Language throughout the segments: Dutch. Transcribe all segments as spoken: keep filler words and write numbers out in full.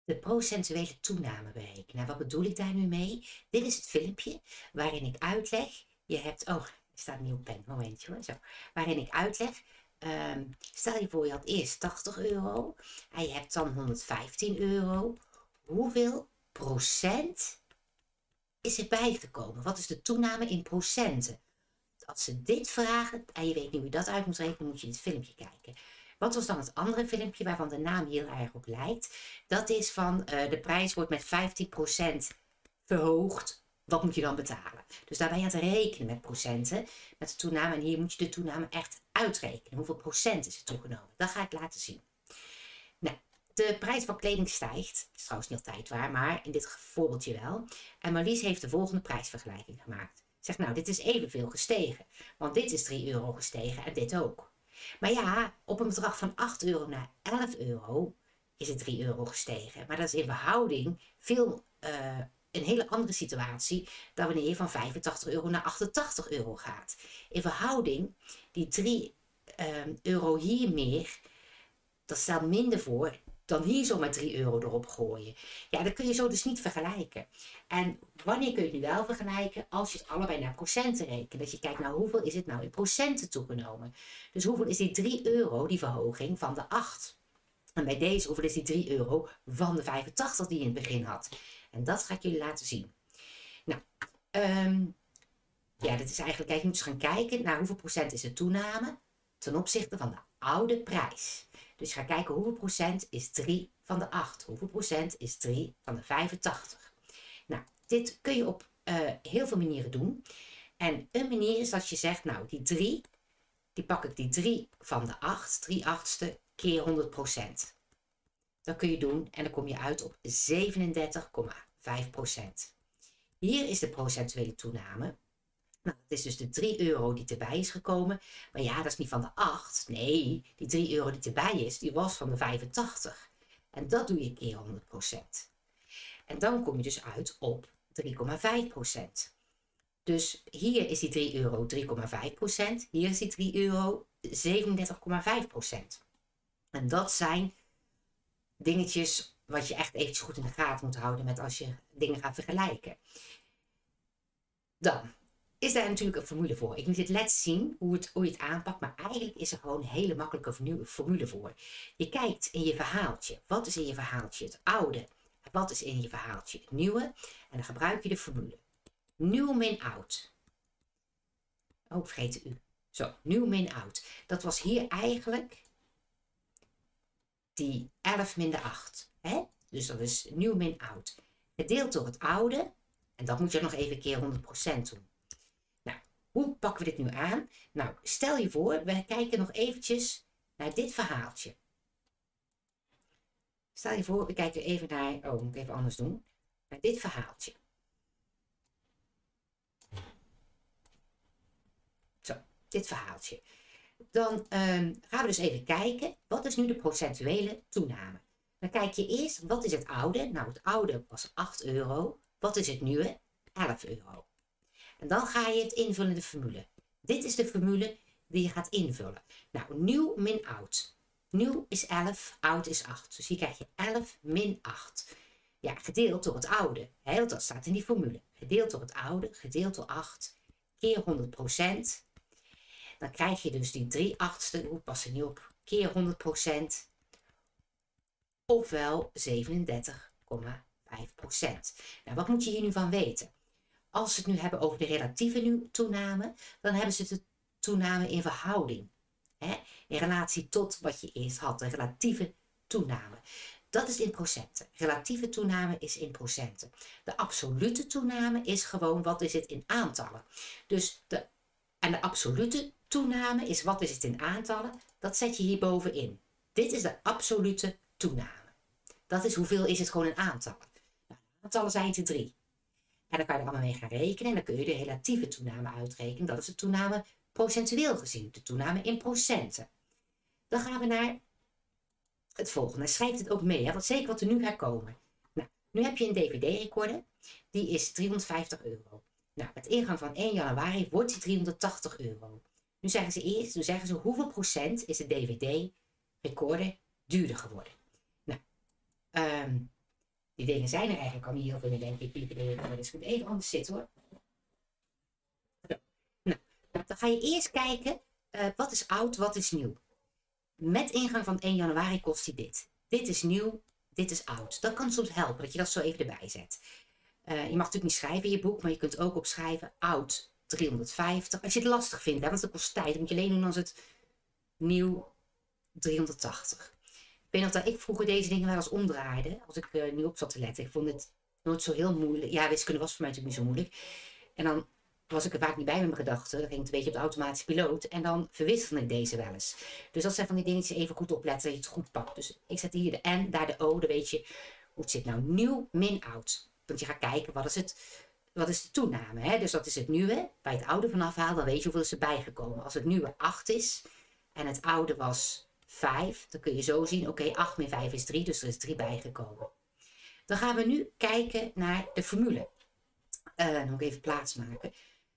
De procentuele toename berekenen. Nou, wat bedoel ik daar nu mee? Dit is het filmpje waarin ik uitleg. Je hebt, oh, er staat een nieuwe pen, momentje hoor. Zo. Waarin ik uitleg. Um, stel je voor je had eerst tachtig euro en je hebt dan honderdvijftien euro. Hoeveel procent is er bijgekomen? Wat is de toename in procenten? Als ze dit vragen en je weet niet hoe je dat uit moet rekenen, moet je dit filmpje kijken. Wat was dan het andere filmpje waarvan de naam heel erg op lijkt? Dat is van uh, de prijs wordt met vijftien procent verhoogd. Wat moet je dan betalen? Dus daar ben je aan het rekenen met procenten, met de toename. En hier moet je de toename echt uitrekenen. Hoeveel procent is er toegenomen? Dat ga ik laten zien. Nou, de prijs van kleding stijgt. Dat is trouwens niet altijd waar, maar in dit voorbeeldje wel. En Marlies heeft de volgende prijsvergelijking gemaakt. Zegt nou, dit is evenveel gestegen. Want dit is drie euro gestegen en dit ook. Maar ja, op een bedrag van acht euro naar elf euro is het drie euro gestegen. Maar dat is in verhouding veel, uh, een hele andere situatie dan wanneer je van vijfentachtig euro naar achtentachtig euro gaat. In verhouding, die drie uh, euro hier meer, dat stelt minder voor dan hier zomaar drie euro erop gooien. Ja, dat kun je zo dus niet vergelijken. En wanneer kun je het nu wel vergelijken? Als je het allebei naar procenten rekent. Dat je kijkt, nou hoeveel is het nou in procenten toegenomen? Dus hoeveel is die drie euro, die verhoging van de acht? En bij deze, hoeveel is die drie euro van de vijfentachtig die je in het begin had? En dat ga ik jullie laten zien. Nou, um, ja, dit is eigenlijk, kijk, je moet eens gaan kijken naar hoeveel procent is de toename ten opzichte van de oude prijs. Dus ga kijken hoeveel procent is drie van de acht. Hoeveel procent is drie van de vijfentachtig. Nou, dit kun je op uh, heel veel manieren doen. En een manier is dat je zegt, nou die drie, die pak ik die drie van de acht, drie achtste keer honderd procent. Dat kun je doen en dan kom je uit op zevenendertig komma vijf procent. Hier is de procentuele toename. Nou, dat is dus de drie euro die erbij is gekomen. Maar ja, dat is niet van de acht. Nee, die drie euro die erbij is, die was van de vijfentachtig. En dat doe je keer honderd procent. En dan kom je dus uit op drie komma vijf procent. Dus hier is die drie euro drie komma vijf procent. Hier is die drie euro zevenendertig komma vijf procent. En dat zijn dingetjes wat je echt eventjes goed in de gaten moet houden met als je dingen gaat vergelijken. Dan is daar natuurlijk een formule voor. Ik moet dit let zien hoe, het, hoe je het aanpakt, maar eigenlijk is er gewoon een hele makkelijke formule voor. Je kijkt in je verhaaltje. Wat is in je verhaaltje het oude? Wat is in je verhaaltje het nieuwe? En dan gebruik je de formule. Nieuw min oud. Oh, vergeet u. Zo, nieuw min oud. Dat was hier eigenlijk die elf min de acht. Hè? Dus dat is nieuw min oud. Gedeeld door het oude. En dat moet je nog even keer honderd procent doen. Nou, hoe pakken we dit nu aan? Nou, stel je voor, we kijken nog eventjes naar dit verhaaltje. Stel je voor, we kijken even naar, oh, moet ik even anders doen. Naar dit verhaaltje. Zo, dit verhaaltje. Dan um, gaan we dus even kijken, wat is nu de procentuele toename? Dan kijk je eerst, wat is het oude? Nou, het oude was acht euro. Wat is het nieuwe? elf euro. En dan ga je het invullen in de formule. Dit is de formule die je gaat invullen. Nou, nieuw min oud. Nieuw is elf, oud is acht. Dus hier krijg je elf min acht. Ja, gedeeld door het oude. He, dat staat in die formule. Gedeeld door het oude, gedeeld door acht, keer honderd procent. Dan krijg je dus die drie achtste, hoe pas er niet op, keer honderd procent. Ofwel zevenendertig komma vijf procent. Nou, wat moet je hier nu van weten? Als ze het nu hebben over de relatieve toename, dan hebben ze de toename in verhouding. Hè? In relatie tot wat je eerst had, de relatieve toename. Dat is in procenten. Relatieve toename is in procenten. De absolute toename is gewoon wat is het in aantallen. Dus de, en de absolute toename is wat is het in aantallen. Dat zet je hier bovenin. Dit is de absolute toename. Dat is hoeveel is het gewoon in aantallen. Nou, aantallen zijn er drie. En dan kan je er allemaal mee gaan rekenen. En dan kun je de relatieve toename uitrekenen. Dat is de toename procentueel gezien. De toename in procenten. Dan gaan we naar het volgende. Schrijf het ook mee. Hè? Want zeker wat er nu gaat komen. Nou, nu heb je een D V D-recorder. Die is driehonderdvijftig euro. Nou, met ingang van één januari wordt die driehonderdtachtig euro. Nu zeggen ze eerst, nu zeggen ze hoeveel procent is de D V D-recorder duurder geworden. Nou, um, Die dingen zijn er eigenlijk al niet heel veel meer, denk ik. Maar dus ik moet even anders zitten hoor. Zo. Nou, dan ga je eerst kijken, uh, wat is oud, wat is nieuw. Met ingang van één januari kost hij dit. Dit is nieuw, dit is oud. Dat kan soms helpen, dat je dat zo even erbij zet. Uh, je mag natuurlijk niet schrijven in je boek, maar je kunt ook opschrijven oud driehonderdvijftig. Als je het lastig vindt, hè, want dat kost tijd. Dat moet je alleen doen als het nieuw driehonderdtachtig. Ik weet nog dat ik vroeger deze dingen wel eens omdraaide. Als ik uh, nu op zat te letten. Ik vond het nooit zo heel moeilijk. Ja, wiskunde was voor mij natuurlijk niet zo moeilijk. En dan was ik er vaak niet bij met mijn gedachten. Dan ging het een beetje op de automatische piloot. En dan verwisselde ik deze wel eens. Dus dat zijn van die dingetjes even goed opletten. Dat je het goed pakt. Dus ik zet hier de N, daar de O. Dan weet je hoe het zit. Nou, nieuw min oud. Want je gaat kijken, wat is het... Wat is de toename? Hè? Dus dat is het nieuwe. Bij het oude vanaf haal, dan weet je hoeveel is er bijgekomen. Als het nieuwe acht is en het oude was vijf, dan kun je zo zien, oké, okay, acht min vijf is drie, dus er is drie bijgekomen. Dan gaan we nu kijken naar de formule. Uh, dan moet ik even plaatsmaken.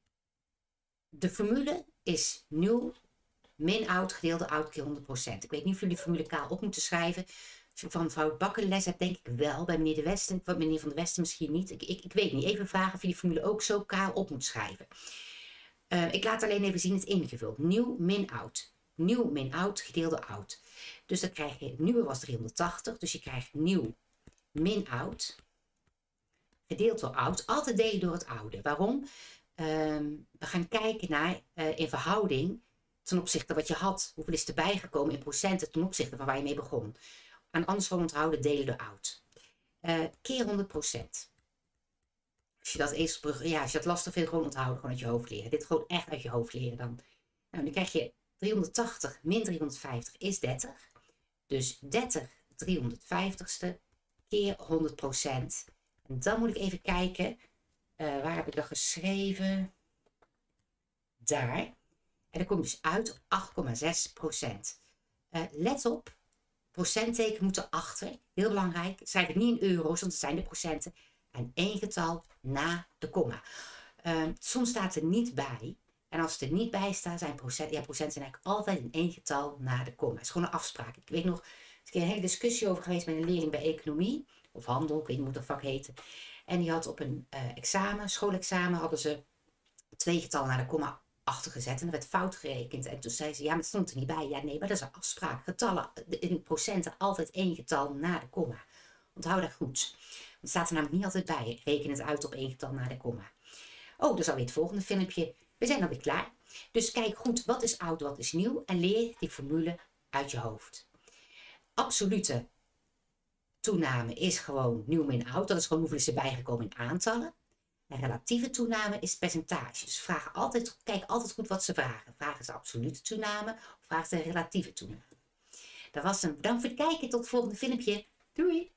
De formule is nieuw min oud gedeelde oud keer honderd procent. Ik weet niet of jullie de formule kaal op moeten schrijven. Als je van mevrouw Bakker les hebt, denk ik wel. Bij meneer, de Westen, meneer Van de Westen misschien niet. Ik, ik, ik weet niet. Even vragen of je die formule ook zo kaal op moet schrijven. Uh, ik laat alleen even zien het ingevuld. Nieuw min oud. Nieuw min oud gedeelde oud. Dus dan krijg je, het nieuwe was driehonderdtachtig. Dus je krijgt nieuw min oud gedeeld door oud. Altijd delen door het oude. Waarom? Um, we gaan kijken naar uh, in verhouding ten opzichte van wat je had. Hoeveel is erbij gekomen in procenten ten opzichte van waar je mee begon. En anders gewoon onthouden, delen door oud. Uh, keer honderd procent. Als je dat eens, ja, als je dat lastig vindt, gewoon onthouden, gewoon uit je hoofd leren. Dit gewoon echt uit je hoofd leren dan. Nou, dan krijg je driehonderdtachtig min driehonderdvijftig is dertig. Dus dertig driehonderdvijftigste keer honderd procent. En dan moet ik even kijken, uh, waar heb ik dat geschreven? Daar. En dan kom je dus uit op acht komma zes procent. Uh, let op. Procentteken moet erachter. Heel belangrijk. Schrijf het niet in euro's, want het zijn de procenten. En één getal na de komma. Uh, soms staat er niet bij. En als het er niet bij staat, zijn procenten... Ja, procenten zijn eigenlijk altijd in één getal na de komma. Het is gewoon een afspraak. Ik weet nog, er is een hele discussie over geweest met een leerling bij economie. Of handel, ik weet niet hoe dat vak heette. En die had op een uh, examen, schoolexamen, hadden ze twee getallen naar de komma achtergezet. En er werd fout gerekend. En toen zei ze, ja, maar het stond er niet bij. Ja, nee, maar dat is een afspraak. Getallen, in procenten altijd één getal na de komma. Onthoud dat goed. Want het staat er namelijk niet altijd bij. Reken het uit op één getal na de komma. Oh, dat is alweer het volgende filmpje. We zijn alweer klaar. Dus kijk goed, wat is oud, wat is nieuw. En leer die formule uit je hoofd. Absolute toename is gewoon nieuw min oud. Dat is gewoon hoeveel is erbij gekomen in aantallen. En relatieve toename is percentage. Dus vraag altijd, kijk altijd goed wat ze vragen. Vragen ze absolute toename of vragen ze relatieve toename. Dat was hem. Bedankt voor het kijken. Tot het volgende filmpje. Doei!